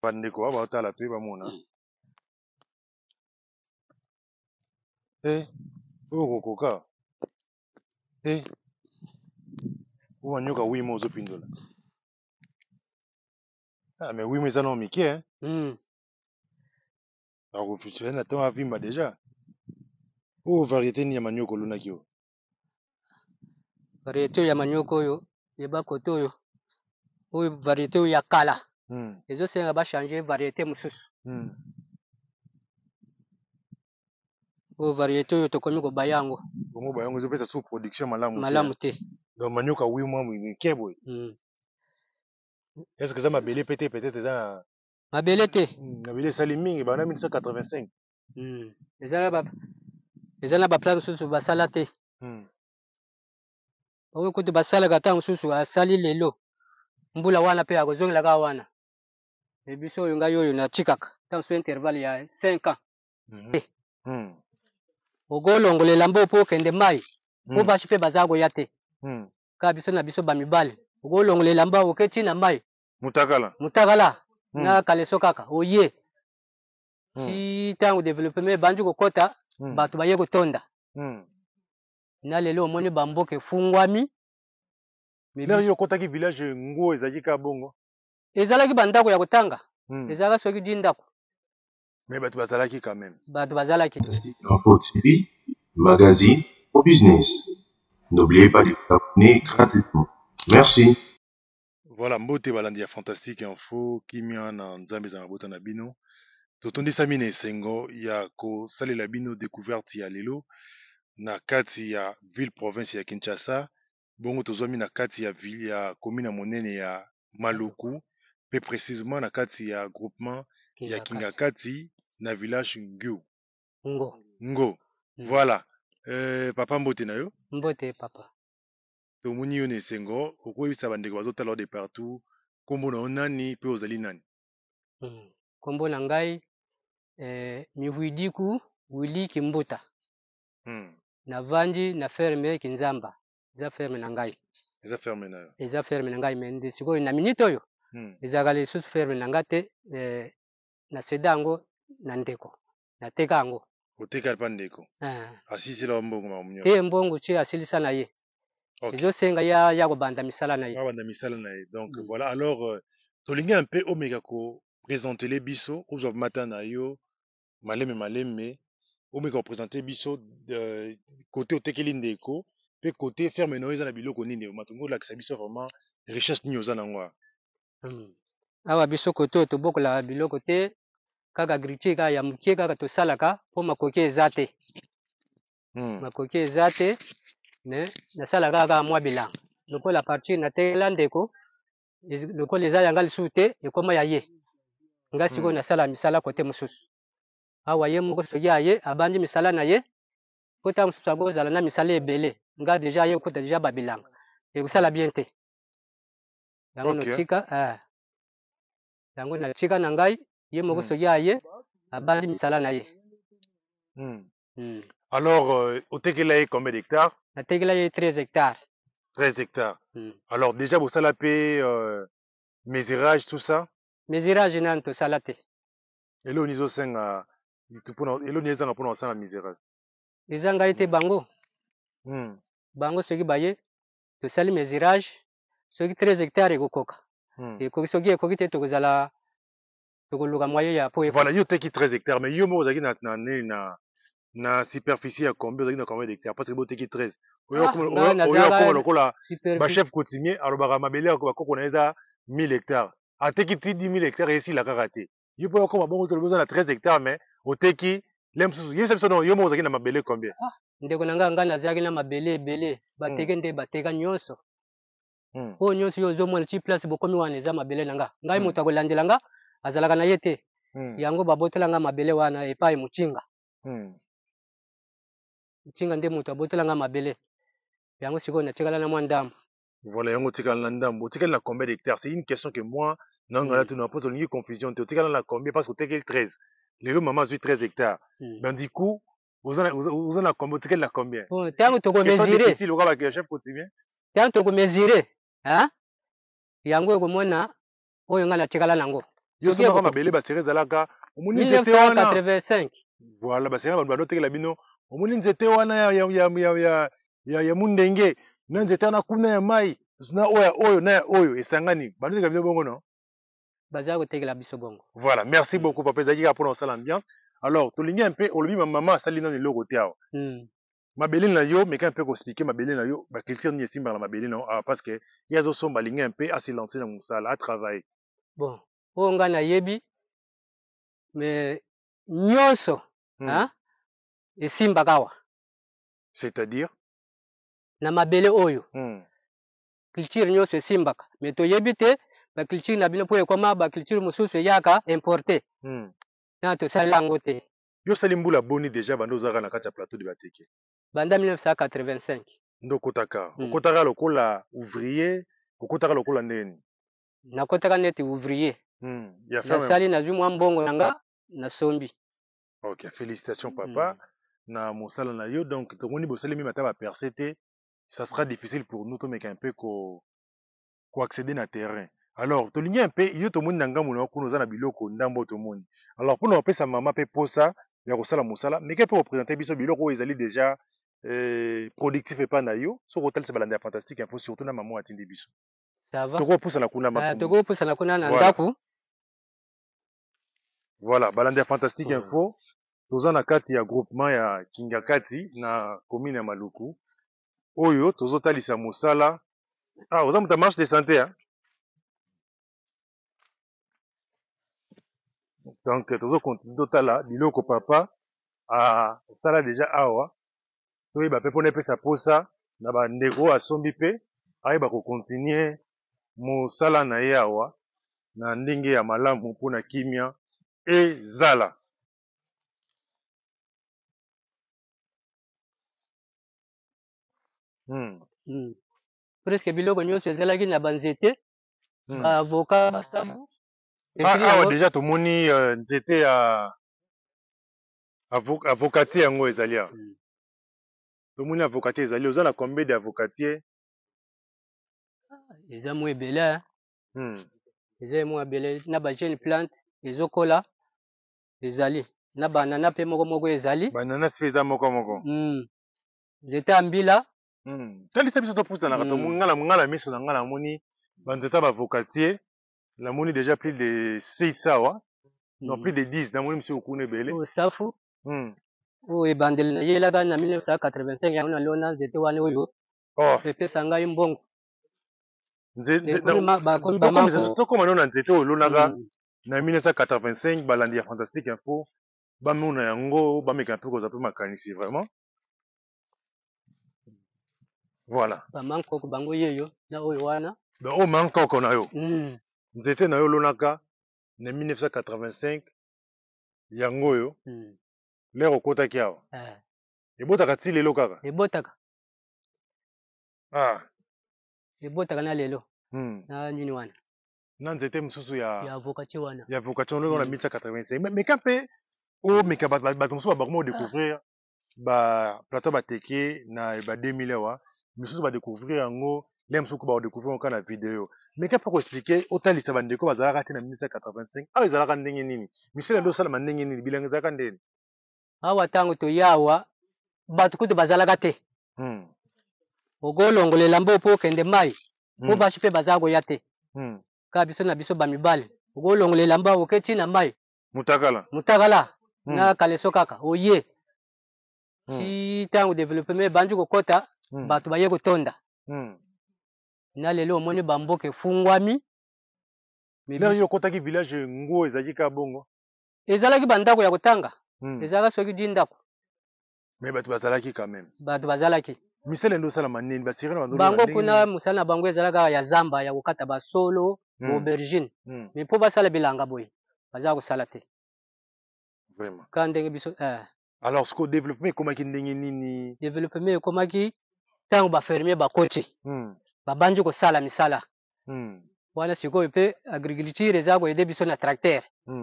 Bandeko ba otala pe ba mona. Eh, o koka. Eh, o nyoka wimo ozo pindola. Ah mais oui mais ça non Mickey hein. Alors futur na to avimba déjà. O variété ni ya manyoko luna kio. Variété ya manyoko oyo yeba kote oyo. Oyo variété oyo ya kala. Ezosenga ba changer variété mususu. Oyo variété oyo tokomi kobaya yango. Bongo bayango ezopesa sous production Malamu te. Donc manioka wimo Mickey boy. Est-ce que ça mabele peut-être ça mabele te. Mabele sali mingi bana 1985. Ezana ba plan mususu basala te. Oyo kote basala kata mususu asali lelo. Mbula wana pe akozongela ka wana. Ebiso oyo ngai oyo na chikaka. Tant so intervalle ya 5 ans. Ogolongolela mbo po kende mai. Po bashi pe bazago yate. Ka biso na biso bamibale. Ogolongolela mbo oketi na mai. Mutakala. Na kaleso kaka. Oye. Ti tango développement banju kokota bato baye kotonda. Na lelo omoni bamboke fungwami. Lelo yo kotaki village ngo ezaki ka bongo. Ezalaki bandako ya kotanga. Ezalaka soki dindako. Mais bato bazalaki quand même. Bato bazalaki. Info TV, magazine au business. N'oubliez pas de vous abonner gratuitement. Merci. Voilà, mbote balandi ya fantastique info kimia na nzambe za mabota na bino. Totondisa mine esengo ya ko salela bino découverte ya lelo na kati ya ville province ya Kinshasa. Bongo tozwami na kati ya ville ya commune monene ya Maluku, pe précisément na kati ya groupement ya Kingakati na village Ngo. Voilà. Papa mbote na yo? Mbote papa. Tomoni yo na esengo okoyebisa bandeko bazotala de partout kombo na onani pe ozali nani? Kombo na ngai Mihuidiku Willy Kimbuta. Na vandi na ferme Kinzamba. Eza ferme na ngai. Eza ferme na yo. Eza ferme na ngai mende sikoyo na minute oyo. Ezaka lisusu ferme na ngate na sedango na ndeko. Na teka yango. Oteka pa ndeko. Asisi la mbongo mamunyo. Te mbongo chi asilisa na ye. Ezo senga ya ko banda misala na ye. Banda misala na ye. Donc voilà alors tolingi un peu omega ko présenter les biso aux matin na yo maleme omega ko présenter biso côté otekeli ndeko pe côté ferme no eza na biloko nini matongo la biso vraiment richesse ni oza nango. Awa biso côté to bokola biloko te kaka agriculture ka ya mukie kaka to salaka po makoki ezate. Makoki ezate mais na salaka kaka mwa bilanga. Lokola partir na tela ndeko lokola eza yanga lisusu te ekoma ya ye. Nga siko na sala misala côté mususu. Awa ye moko soki aye abandi misala na ye. Kota mususu akozala na misala ebele. Nga déjà ye kota déjà babilanga. Ekosala bien te. Yango no tika yango na tika na ngai ye moko soki aye abandi misala na ye. Alors otekela ye combien d'hectares? Natekela ye 13 hectares. 13 hectares. Alors déjà vous sala pe mesurage tout ça? Mesurage nan to sala te. Elo nizo senga elo nizo nga pona sala mesurage. Ezanga ite bango. Bango soki baye to sali mesurage soki 13 hectares ekokoka. Ekoki soki ekoki te tokozala tokoluka moyen ya po. Voilà, yo teki 13 hectares mais yo mo ozaki na superficie ya combien ozaki na combien d'hectares parce que bo teki 13. Oyo ko lokola ba chef coutumier alobaka mabele ko bakoko na eza 1000 hectares. Ateki 10 000 hectares ici la karaté. Yo po ko mabongo to besoin na 13 hectares mais oteki lemsusu yo sebso no yo mo ozaki na mabele combien? Ndeko nanga nga nazaki na mabele ebele bateke nde bateka nyonso. Po nyonso yo zo mona ti place bokomi wana eza mabele nanga. Ngai moto akolandela nga azalaka na ye te. Yango babotela nga mabele wana epai muchinga. Muchinga nde moto abotela nga mabele. Yango siko na tikala na mwa ndambo. Voilà, yango tikala na ndambo. Tikala na combien d'hectares? C'est une question que moi nanga la tu na pose une confusion. Tikala na combien parce que tikala 13. Lelo maman a 13 hectares. Ben du coup vous en a combien? Tikala na combien? Bon, tango to ko mesurer. Ici le gars chef coutumier. Tango to ko mesurer. Hein? Yango ko mona oyo nga na tikala nango. Yo somaka mabele basere ezalaka omoni nzete 1985. Voilà basere banotekela bino omoni nzete wana ya mundenge na nzete wana kuna ya mai na oyo na oyo esangani banotekela bino bongo no baza kotekela biso bongo. Voilà, merci beaucoup papa ezalaki kaka mpona osala ambiance. Alors tolingi mpe olobi mama asali nano eloko te awa mabele na yo meka mpe koexplike mabele na yo baculture nini esimbaka na mabele na yo awa parce que ye azosomba alingi mpe asilance na mosala atravaille. Bon oyo ngai nayebi me nyonso esimbaka awa c'est-à-dire na mabele oyo culture nyonso esimbaka me toyebi te baculture na bino mpo ekoma baculture mosusu eyaka importe na tosala yango te. Yo osali mbula boni deja bando ozalaka na kati ya plateau de Bateke banda 1985 ndo okotaka okotaka lokola ouvrier okotaka lokola ndeni nakotaka neti ouvrier nasali nazwi mwa mbongo na nga nasombi. Ok, félicitations papa na mosala na yo. Donc tomoni bosali mimi ata baperce te ça sera difficile pour nous tomeka un peu ko accéder na terrain. Alors tolingi un peu yo tomoni na ngambo na kuna oza na biloko ndambo tomoni. Alors mpona kopesa mama mpe posa ya kosala mosala meke mpe kopresente biso biloko oyo ezali déjà productif epa na yo soki otalisa balanda ya fantastique info surtout na mama atindi biso tokopusana kuna tokopusana kuna na ndako. Voilà balanda ya fantastique info toza na kati ya groupement ya Kingakati na commune ya Maluku oyo tozotalisa mosala oza moto marche de santé donc tozokontinue totala biloko papa asala deja awa toyeba mpe mpona epesa posa na bandeko asombi mpe ayeba kokontinue mosala na ye awa na ndenge ya malamu mpona kimia ezala. Presque biloko nyonso ezalaki na banzete baavoka basabu awa deja tomoni nzete ya avocatier yango ezali awa tomoni avocatier ezali oza na combien de avocatier eza mwa ebele eza mwa ebele na ba jeune plante ezokola ezali na banana mpe moko ezali banana sipe eza moko nzete ya mbila talisa biso topusanaka nga na miso na nga namoni banzete ya bavocatier namoni déjà plus de 6 awa non plus de 10 namoni misusu kuna ebele osafu oyo ebandeli nayelaka na 1985 yango nalona nzete wana oyo epesa ngai mbongo tokoma nano na nzete oyo olonaka na 1985 balandi ya fantastique info bamona yango bameka mpe kozwa mpe makanisi vraiment voilà bamankoko bango yeyo na oyo wana oyo mankoko na yo nzete na yo olonaka na 1985 yango oyo lere okotaki awa ebotaka ti lelo kaka ebotaka na lelo na nini wana na nzete mosusu ya avocatier wana ya avocatier olonga na 1985 meka mpe omeka bato mosusu babakoma kodécouvrir baplateau bateke na ba 2000 awa misusu badécouvrir yango le mosuku bakodécouvrir yango kaka na video meka mpe koexplike otalisa bandeko bazalaka te na 1985 awa ezalaka ndenge nini misala nde osalama ndenge nini bilanga ezalaka ndeni awa ntango toya awa bato kutu bazalaka te okolongolela mbo mpo okende mai mpo basi mpe bazala koya te kaka biso na biso bamibale okolongolela mbo oke ntina mai mutakala na kaleso kaka oye ti ntango développement ebandi kokɔta bato baye kotonda na lelo omoni bamboka efungwami lero yo okɔtaki village ngo ezalaki kaka bongo ezalaki bandako ya kotanga ezalaka soki di ndako me bato bazalaki quand même bato bazalaki misala nde osalama nini bango kuna mosala na bango ezalaka ya zamba ya kokata basolo aubergine me mpo basala bilanga boye bazala kosala te ka ndenge biso alors siko développement ekomaki ndenge nini développement ekomaki ntango bafermier bakoti babandi kosala misala wana sikoyo mpe agriculture eza koyede biso na tracteur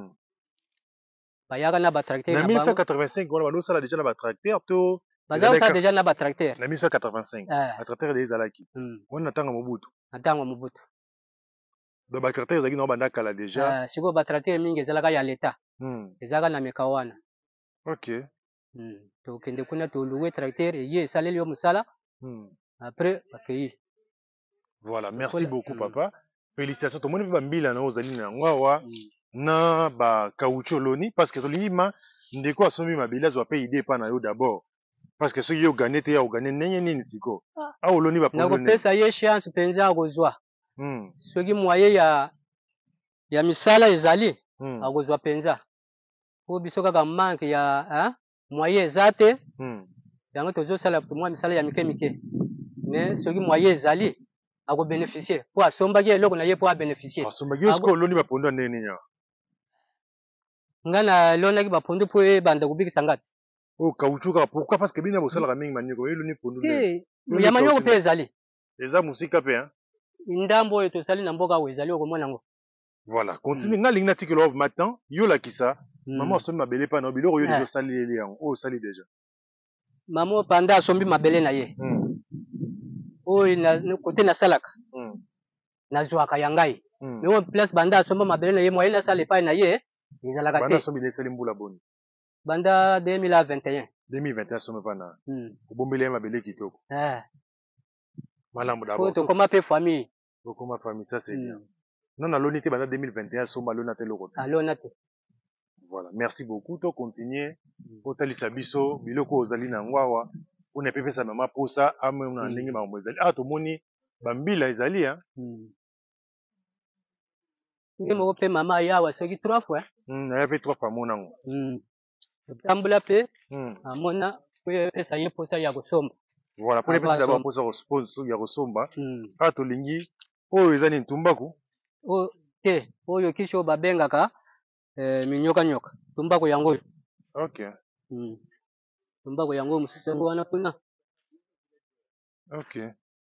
bayaka na batracteur na 1985 wana bandosala déjà na batracteur to baza kosala déjà na batracteur na 1985 batracteur ede ezalaki wana na ntango ya mobutu Donc ba tracteur ezaki na banda kala déjà. Siko ba tracteur mingi ezalaka ya leta. Ezalaka na mekawana. OK. To kende kuna to louer tracteur ye saleli yo musala. Après accueillir. Voilà, merci beaucoup papa. Félicitations to moni ba mbila na ozali na ngwawa na ba caoutchouc loni parce que to lima ndeko asombi mabila zo pe idée pa na yo d'abord. Parce que soki yo gagné te ya ogagné ndenge nini siko. Ah oloni ba problème. Na kopesa ye chance penza akozwa. Soki moyen ya misala ezali akozwa penza. Po biso kaka manque ya moyen ezate. Yango tozosala mwa misala ya mike mike. Mais soki moyen ezali ako bénéficier po asombaki eloko na ye po a bénéficier. Asombaki osko oloni ba pondo ndenge nini ya. Ngana lonaki ba pondo po ebanda kubikisa ngati. Oh caoutchouc pourquoi parce que bina bosala mingi maniko eloni pondo ndenge. Ya manyoko pe ezali. Eza musika pe hein. Ndambo oyo tosali na mboka oyo ezali okomona ngo. Voilà, continue nga lingi article of maintenant yo la kisa. Maman asombi mabele pa na biloko yo déjà sali leli yango. Oh sali déjà. Maman panda asombi mabele na ye. Oyo na côté na salaka. Na zwaka yangai. Mais on place banda asomba mabele na ye moyen na sala pa na ye ezalaka te. Banda asombi leseli mbula boni. Banda 2021. 2021 somme pa na. Obombele mabele kitoko. Malamu d'abord. To koma pe famille. To koma famille ça c'est bien. Non na loni te banda 2021 somme alona te loko. Alona te. Voilà, merci beaucoup. To continuer kotalisa biso biloko ozali na ngwawa. Una pepesa mama posa amona ndenge mambo ezali. Ah tomoni bambila ezali hein. Moko pe mama yawa soki 3 fois. Na ya pe 3 fois monango. Tambula pe amona po pesa ye posa ya kosomba. Voilà, pour les petits d'abord posa sponsor ya kosomba. Ah tolingi oyo ezali ntumbaku. O te oyo kisho babengaka minyoka nyoka. Tumbako yango. OK. Tumbako yango musisi ngo wana kuna. OK.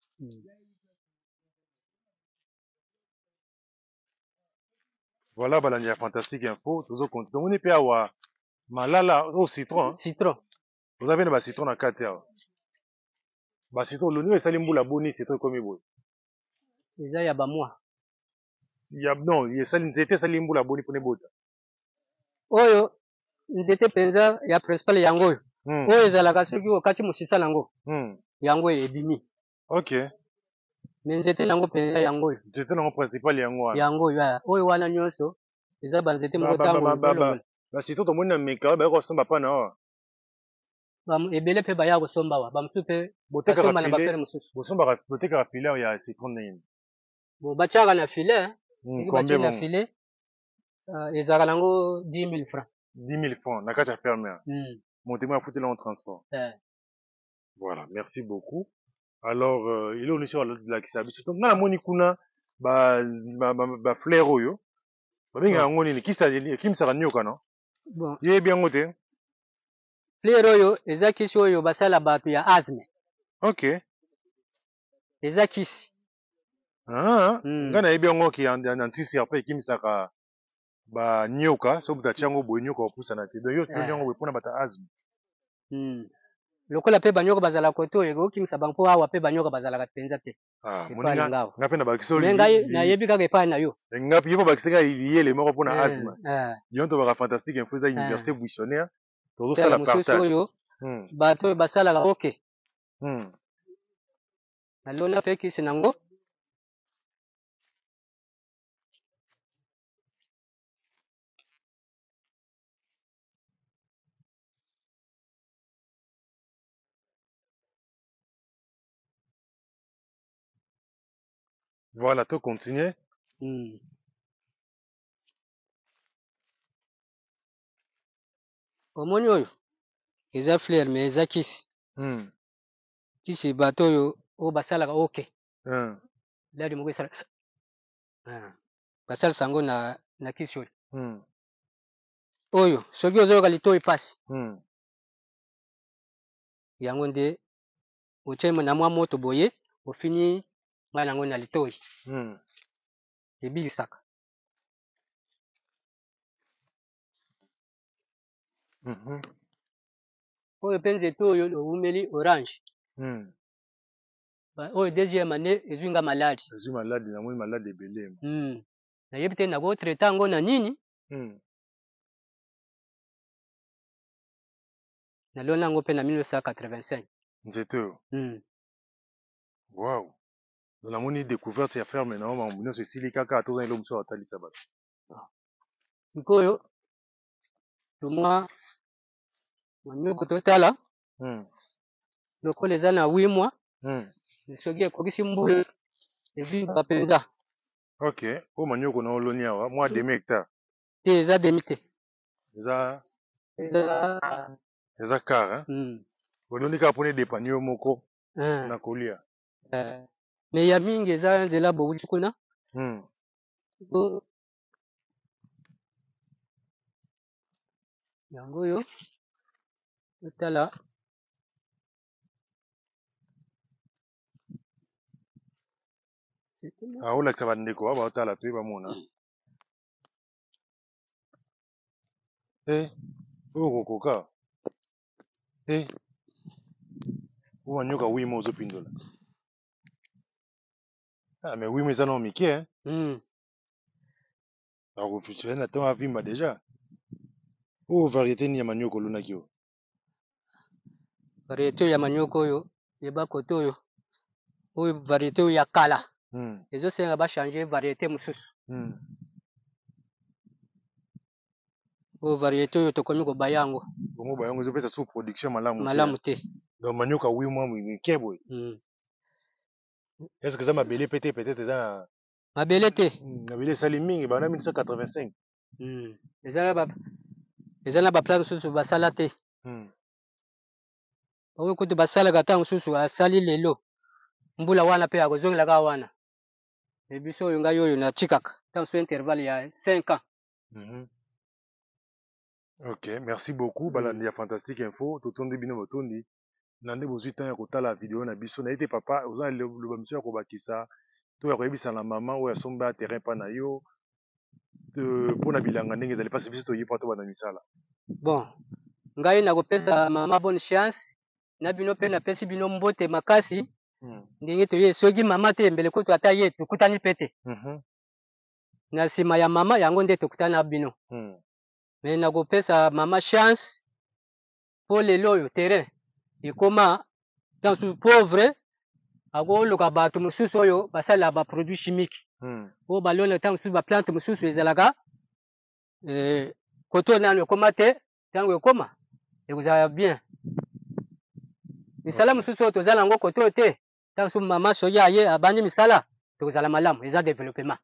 Voilà balandi ya fantastique info tozo continuer. On est pe awa malala au citron. Citron. Vous avez ba citron na kati awa. Ba citron loni esali mbula boni citron komi boy. Eza ya ba moi. Ya non, esali nzete esali mbula boni pone bota. Oyo nzete penza ya principal yango oyo. Oyo ezalaka soki okati musisa nango. Yango ebimi. OK. Mais nzete nango penza yango oyo. Nzete nango principal yango wana. Yango oyo oyo wana nyonso eza ba nzete moko tango. Ba citron to mona meka ba ko somba pa na wa. Ebele pe baya kosomba wa bamusu pe basomba na bapere mususu. Bosomba boteka filet ya citron nini. Bon bachaka na filet. Soki batie na filet ezalaka nango 10 000 francs. 10 000 francs na kati ya ferme. Montez moi foutre en transport. Voilà, merci beaucoup. Alors il est aussi sur la kisabiso. Donc na moni kuna ba fleur oyo. Ba benga yango nini kimsa nyoka no. Bon. Ye bien ngote. Fleur oyo eza kisi oyo basala bato ya asthme. OK. Eza kisi. Ngana yebi yango ki antisi après kimsaka ba nyoka so buta chango boy nyoka opusa na te. Donc yo to nyango pona bata asthme. Lokola pe banyoka bazala koto ego kimsa bango awa pe banyoka bazala penza te. Moninga ngape na bakisoli. Mengai na yebi kaka epa na yo. Ngapi yepa bakiseka yele moko pona asthme. Yonto baka fantastique info za université buissonnaire. Tozo sala partage. Bato basala la OK. Alona pe kisi nango. Voilà, tout continuer. Omoni oyo eza fleur mais eza kisi. Kisi bato oyo o basalaka OK. Ladi moko esala. Basala sango na kisi oyo. Oyo soki ozoyoka litoyi pasi. Yango nde otie na mwa moto boye ofini mwana yango na litoyi. Ebikisaka. Oyo pe nzete oyo owumeli orange. oyo deuxième année ezwi nga maladi ezwi maladi namoni maladi ebele nayebi te nakotraite yango na nini naloni yango mpe na 1985 nzete oyo wow namoni découverte ya ferme na mambo nyonso esili kaka toza elo mosusu atalisa bato sikoyo tomwa manioko totala lokola eza na 8 mois soki ekokisi mbula evimba mpenza ok oyo manioko na oloni awa mwa demi hectare te eza demi te eza kare oloni kaka mpona edepani yo moko na kolia me ya mingi eza nzela bowuti kuna yango oyo otala olakisa bandeko awa baotala mpe bamona oyo kokoka oyo anyoka wima ozopindola mais wima eza nao mike akofiture na ntango avimba deja oyo variété nini ya manioko olonaki oyo variété oyo ya manioko oyo yeba kote oyo variété oyo ya kala ezosenga bachange variété mosusu oyo variété oyo tokomi kobaya yango bongo bayango ezopesa sous production malamu te donc manioka wi mwa mike boye est ce que eza mabele pe te peut-être eza na mabele te mabele esali mingi bana 1985 eza na baplan mosusu basala te oyo kutu basalaka ntango mosusu asali lelo mbula wana mpe akozongelaka wana biso oyo ngai oyo natikaka ntango mosusu intervalle ya 5 ans ok merci beaucoup balandi ya fantastique info totondi bino botondi na nde bozwi ntango ya kotala video na biso na ye te papa oza loba miso ya kobakisa to ya koyebisa na mama oyo asombi ya terrain mpa na yo mpona bilanga ndenge ezali mpasi biso toyebi to bana misala bon ngai nakopesa mama bonne chance na bino mpe napesi bino mbote makasi ndenge toye soki mama te mbele kutu ata ye tokutani mpe te na nsima ya mama yango nde tokutani na bino me nakopesa mama chance mpo lelo oyo terrain ekoma ntango pauvre akoluka bato mosusu oyo basalaka baproduit chimique oyo balona ntango mosusu baplante mosusu ezalaka koto nano ekoma te ntango ekoma ekozala bien misala mosusu oyo tozala yango koto oyo te ntango mosusu mama soki aye abandi misala tokozala malamu eza développement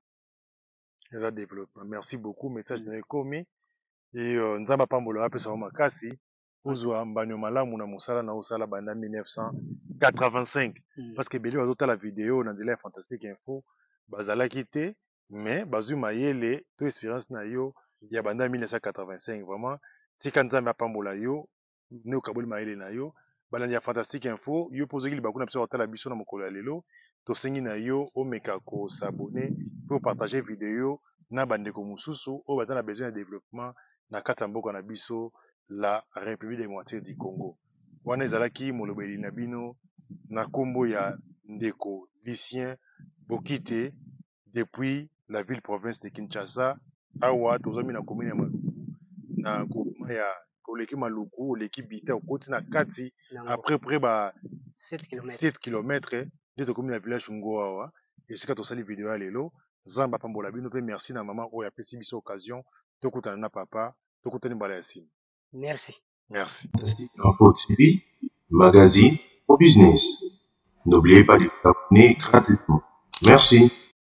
merci beaucoup message na ekomi nzambe apambola apesa yo makasi ozwa mbanyo malamu na mosala na osala banda 1985 parce que ebele bazotala video na nzela ya fantastique info bazalaki te mais bazwi mayele to expérience na yo ya banda 1985 vraiment tika nzambe apambola yo ne okaboli mayele na yo balandi ya fantastique info yo mpo ozokili bakuna biso kotala biso na mokolo ya lelo tosengi na yo omeka kosabone mpe opartage video na bandeko mosusu oyo baza na besoin ya développement na kati ya mboka na biso la République démocratique du Congo wana ezalaki molobeli na bino na nkombo ya ndeko Lucien Bokite depuis la ville province de Kinshasa awa tozomi na commune ya Maluku na groupement ya koleki Maluku oleki Bita okoti na kati après près ba 7 km nde tokomi na village Ngo awa esika tosali video ya lelo Nzambe apambola bino mpe merci na mama oyo apesi biso occasion tokutana na papa tokutani mbala ya sima. Merci. Merci. Info TV, magazine au business. N'oubliez pas de vous abonner gratuitement. Merci.